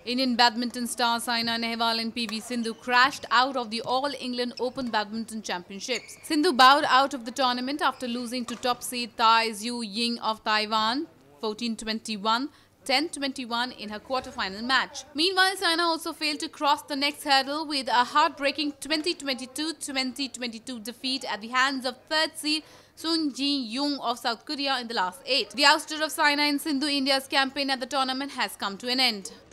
Indian badminton star Saina Nehwal and PV Sindhu crashed out of the All England Open Badminton Championships. Sindhu bowed out of the tournament after losing to top seed Tai Tzu Ying of Taiwan 14-21, 10-21 in her quarter-final match. Meanwhile, Saina also failed to cross the next hurdle with a heartbreaking 20-22 defeat at the hands of third seed Sung Ji-young of South Korea in the last 8. The ouster of Saina and Sindhu, India's campaign at the tournament has come to an end.